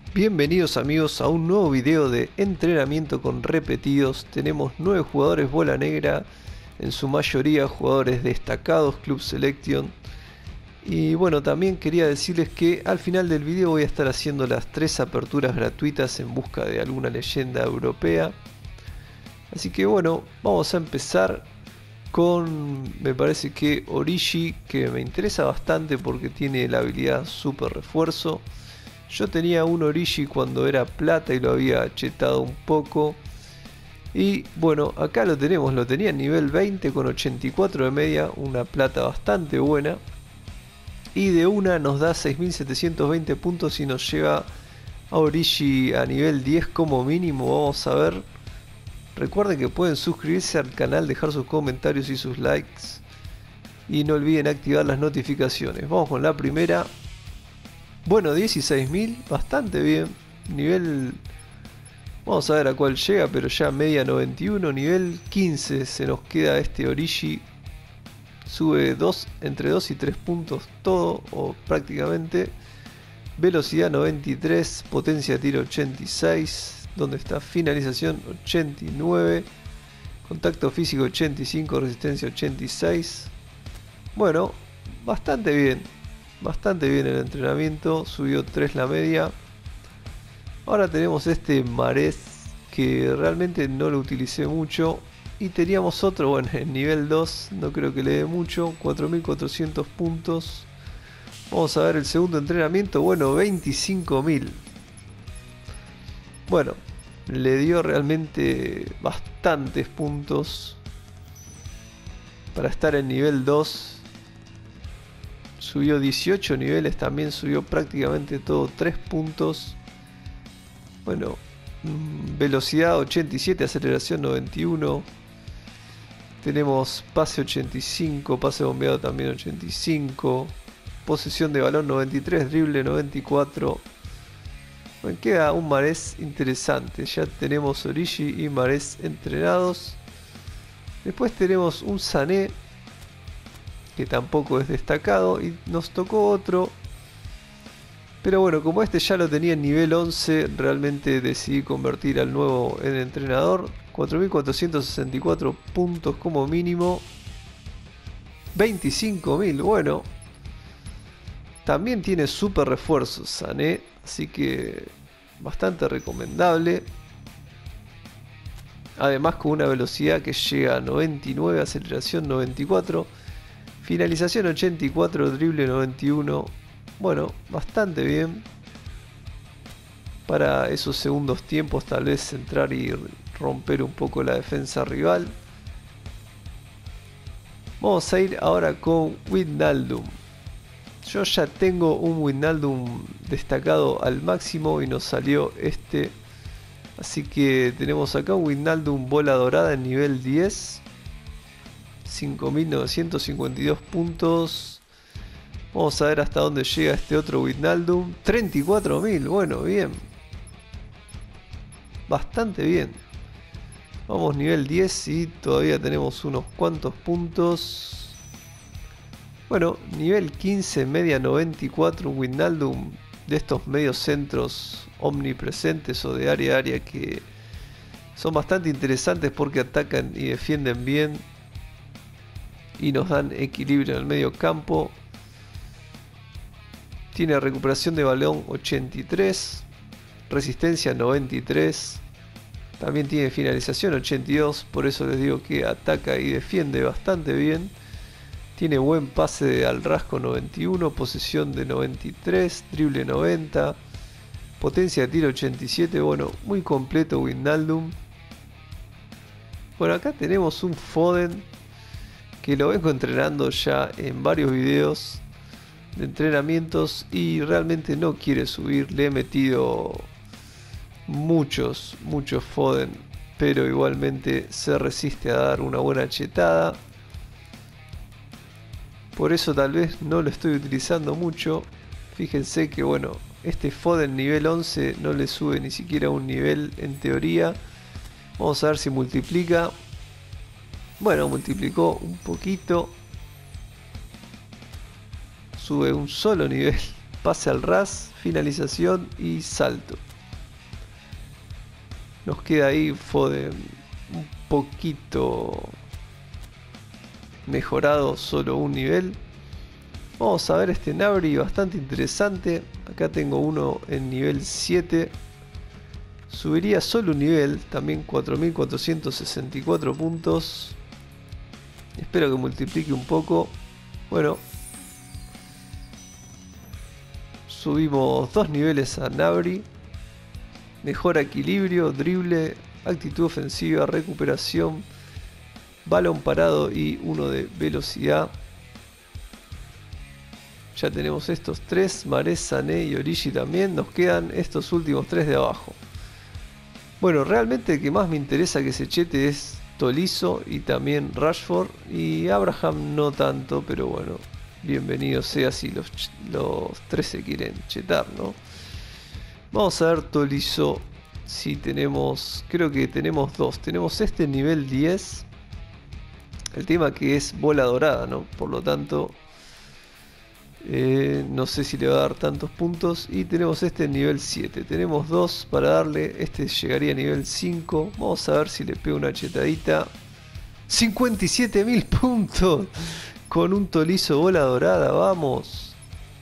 Bienvenidos amigos a un nuevo video de entrenamiento con repetidos. Tenemos 9 jugadores bola negra, en su mayoría jugadores destacados Club Selection. Y bueno, también quería decirles que al final del video voy a estar haciendo las 3 aperturas gratuitas en busca de alguna leyenda europea. Así que bueno, vamos a empezar con, me parece que Origi, que me interesa bastante porque tiene la habilidad super refuerzo. Yo tenía un Origi cuando era plata y lo había chetado un poco. Y bueno, acá lo tenemos, lo tenía en nivel 20 con 84 de media, una plata bastante buena. Y de una nos da 6720 puntos y nos lleva a Origi a nivel 10 como mínimo. Vamos a ver. Recuerden que pueden suscribirse al canal, dejar sus comentarios y sus likes. Y no olviden activar las notificaciones. Vamos con la primera. Bueno, 16.000, bastante bien. Nivel... Vamos a ver a cuál llega, pero ya media 91. Nivel 15 se nos queda este Origi. Sube entre 2 y 3 puntos todo, o prácticamente. Velocidad 93, potencia de tiro 86. ¿Dónde está? Finalización 89. Contacto físico 85, resistencia 86. Bueno, bastante bien. Bastante bien el entrenamiento, subió 3 la media. Ahora tenemos este Mahrez que realmente no lo utilicé mucho. Y teníamos otro, bueno, en nivel 2, no creo que le dé mucho, 4400 puntos. Vamos a ver el segundo entrenamiento, bueno, 25.000. Bueno, le dio realmente bastantes puntos para estar en nivel 2. Subió 18 niveles, también subió prácticamente todo 3 puntos. Bueno, velocidad 87, aceleración 91. Tenemos pase 85, pase bombeado también 85. Posesión de balón 93, drible 94. Bueno, queda un Mahrez interesante. Ya tenemos Origi y Mahrez entrenados. Después tenemos un Sané, que tampoco es destacado, y nos tocó otro, pero bueno, como este ya lo tenía en nivel 11, realmente decidí convertir al nuevo en entrenador. 4.464 puntos como mínimo, 25.000, bueno, también tiene super refuerzos Sané, así que bastante recomendable. Además con una velocidad que llega a 99, aceleración 94, finalización 84, drible 91. Bueno, bastante bien. Para esos segundos tiempos tal vez entrar y romper un poco la defensa rival. Vamos a ir ahora con Wijnaldum. Yo ya tengo un Wijnaldum destacado al máximo y nos salió este. Así que tenemos acá un Wijnaldum bola dorada en nivel 10. 5.952 puntos. Vamos a ver hasta dónde llega este otro Wijnaldum. 34.000, bueno, bien. Bastante bien. Vamos nivel 10 y todavía tenemos unos cuantos puntos. Bueno, nivel 15, media 94, Wijnaldum de estos medios centros omnipresentes o de área a área que son bastante interesantes porque atacan y defienden bien y nos dan equilibrio en el medio campo. Tiene recuperación de balón 83, resistencia 93, también tiene finalización 82, por eso les digo que ataca y defiende bastante bien. Tiene buen pase al rasgo 91, posesión de 93, drible 90, potencia de tiro 87, bueno, muy completo Wijnaldum. Bueno, acá tenemos un Foden que lo vengo entrenando ya en varios videos de entrenamientos y realmente no quiere subir. Le he metido muchos Foden, pero igualmente se resiste a dar una buena chetada. Por eso tal vez no lo estoy utilizando mucho. Fíjense que bueno, este Foden nivel 11 no le sube ni siquiera un nivel en teoría. Vamos a ver si multiplica. Bueno, multiplicó un poquito. Sube un solo nivel. pase al ras, finalización y salto. Nos queda ahí Foden un poquito mejorado, solo un nivel. Vamos a ver este Gnabry bastante interesante. Acá tengo uno en nivel 7. Subiría solo un nivel, también 4464 puntos. Espero que multiplique un poco. Bueno, subimos 2 niveles a Gnabry. Mejora equilibrio, drible, actitud ofensiva, recuperación, balón parado y uno de velocidad. Ya tenemos estos 3, Mahrez, Sané y Origi también. Nos quedan estos últimos 3 de abajo. Bueno, realmente el que más me interesa que se chete es Tolisso y también Rashford. Y Abraham no tanto, pero bueno, bienvenido sea si los 3 se quieren chetar, ¿no? Vamos a ver Tolisso si tenemos, creo que tenemos 2. Tenemos este nivel 10. El tema que es bola dorada, ¿no? Por lo tanto, no sé si le va a dar tantos puntos. Y tenemos este nivel 7. Tenemos 2 para darle. Este llegaría a nivel 5. Vamos a ver si le pego una chetadita. 57.000 puntos. Con un Tolisso bola dorada. Vamos.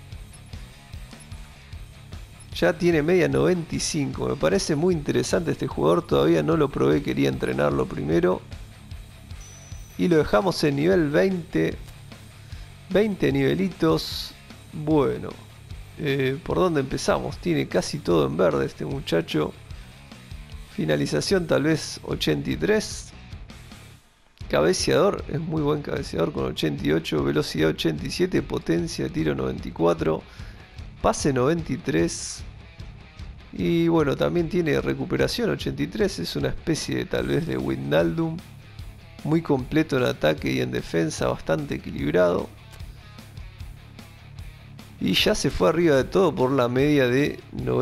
Ya tiene media 95. Me parece muy interesante este jugador. Todavía no lo probé. Quería entrenarlo primero. Y lo dejamos en nivel 20. 20 nivelitos. Bueno, ¿por dónde empezamos? Tiene casi todo en verde este muchacho. Finalización tal vez 83. Cabeceador, es muy buen cabeceador con 88. Velocidad 87. Potencia, tiro 94. Pase 93. Y bueno, también tiene recuperación 83. Es una especie de, tal vez, de Wijnaldum. Muy completo en ataque y en defensa, bastante equilibrado. Y ya se fue arriba de todo por la media de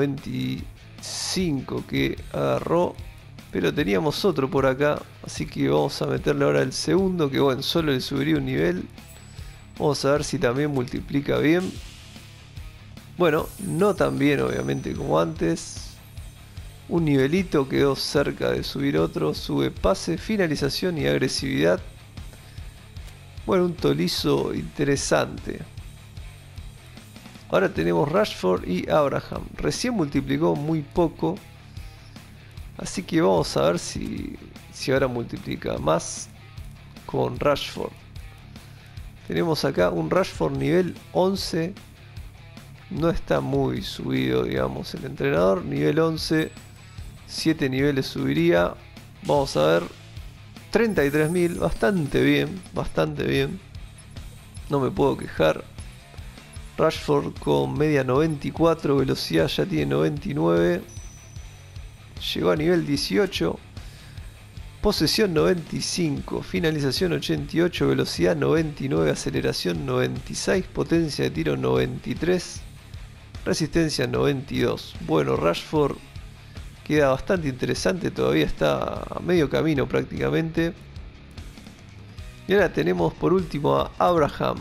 95 que agarró. Pero teníamos otro por acá, así que vamos a meterle ahora el segundo, que bueno, solo le subiría un nivel. Vamos a ver si también multiplica bien. Bueno, no tan bien obviamente como antes. Un nivelito, quedó cerca de subir otro. Sube pase, finalización y agresividad. Bueno, un Tolisso interesante. Ahora tenemos Rashford y Abraham. Recién multiplicó muy poco. Así que vamos a ver si ahora multiplica más con Rashford. Tenemos acá un Rashford nivel 11. No está muy subido, digamos, el entrenador. Nivel 11. 7 niveles subiría. Vamos a ver. 33.000. Bastante bien. Bastante bien. No me puedo quejar. Rashford con media 94. Velocidad ya tiene 99. Llegó a nivel 18. Posesión 95. Finalización 88. Velocidad 99. Aceleración 96. Potencia de tiro 93. Resistencia 92. Bueno, Rashford queda bastante interesante. Todavía está a medio camino prácticamente. Y ahora tenemos por último a Abraham.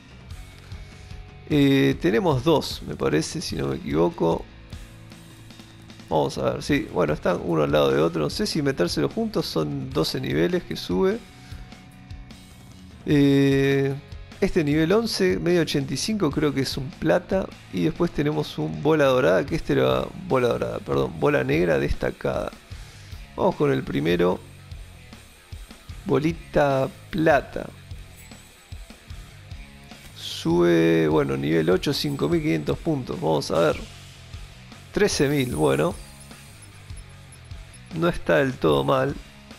Tenemos 2, me parece, si no me equivoco. Vamos a ver, sí, bueno, están uno al lado de otro. No sé si metérselos juntos, son 12 niveles que sube. Este nivel 11, medio 85, creo que es un plata. Y después tenemos un bola dorada, que este era bola dorada, perdón, bola negra destacada. Vamos con el primero. Bolita plata. Sube, bueno, nivel 8, 5.500 puntos. Vamos a ver. 13.000, bueno. No está del todo mal.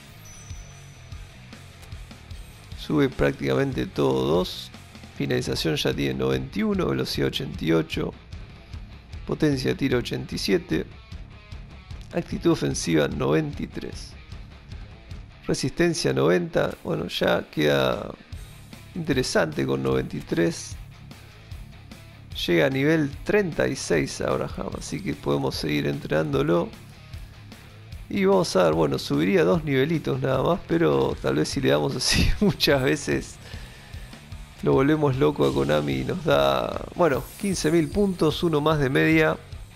Sube prácticamente todo 2. Finalización ya tiene 91. Velocidad 88. Potencia de tiro 87. Actitud ofensiva 93. Resistencia 90. Bueno, ya queda interesante con 93. Llega a nivel 36 Abraham, así que podemos seguir entrenándolo. Y vamos a ver, bueno, subiría 2 nivelitos nada más, pero tal vez si le damos así muchas veces Lo volvemos loco a Konami y nos da, bueno, 15.000 puntos, uno más de media.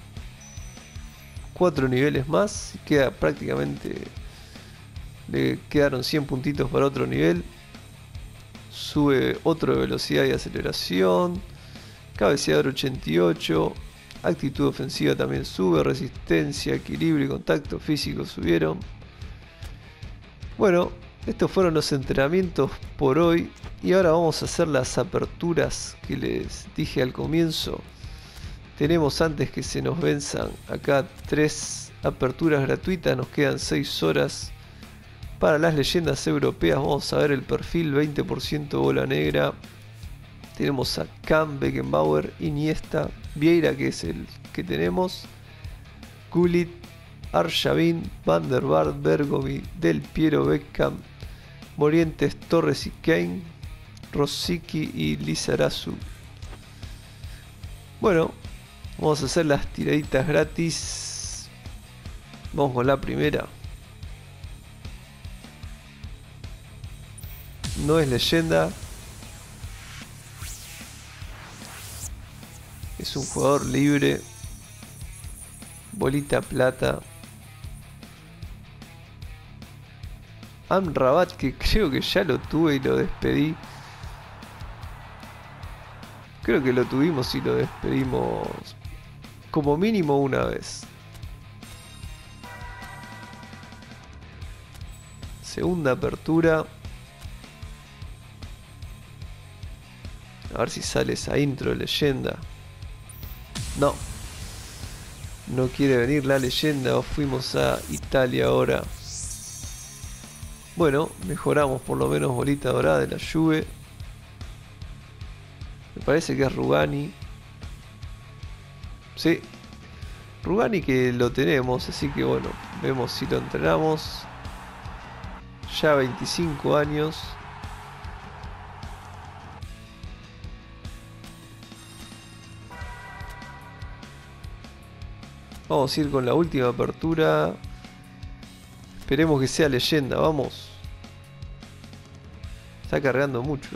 4 niveles más. Queda prácticamente... Le quedaron 100 puntitos para otro nivel. Sube otro de velocidad y aceleración. Cabeceador 88. Actitud ofensiva también sube. Resistencia, equilibrio y contacto físico subieron. Bueno, estos fueron los entrenamientos por hoy. Y ahora vamos a hacer las aperturas que les dije al comienzo. Tenemos, antes que se nos venzan acá, 3 aperturas gratuitas. Nos quedan 6 horas. Para las leyendas europeas vamos a ver el perfil 20% bola negra. Tenemos a Kahn, Beckenbauer, Iniesta, Vieira, que es el que tenemos, Gullit, Arshavin, Van der Vaart, Bergomi, Del Piero, Beckham, Morientes, Torres y Kane, Rosicky y Lizarazu. Bueno, vamos a hacer las tiraditas gratis. Vamos con la primera. No es leyenda. Es un jugador libre. Bolita plata. Amrabat, que creo que ya lo tuve y lo despedí. Creo que lo tuvimos y lo despedimos como mínimo una vez. Segunda apertura. A ver si sale esa intro de leyenda. No. No quiere venir la leyenda. O fuimos a Italia ahora. Bueno, mejoramos por lo menos bolita dorada de la Juve. Me parece que es Rugani. Sí. Rugani, que lo tenemos. Así que bueno, vemos si lo entrenamos. Ya 25 años. Vamos a ir con la última apertura. Esperemos que sea leyenda, vamos. Está cargando mucho.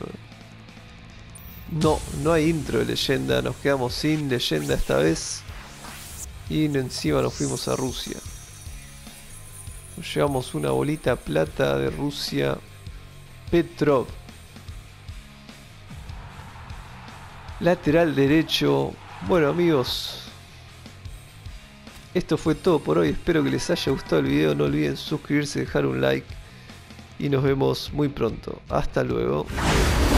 No, no hay intro de leyenda. Nos quedamos sin leyenda esta vez. Y encima nos fuimos a Rusia. Nos llevamos una bolita plata de Rusia. Petrov. Lateral derecho. Bueno, amigos, esto fue todo por hoy. Espero que les haya gustado el video. No olviden suscribirse, dejar un like. Y nos vemos muy pronto. Hasta luego.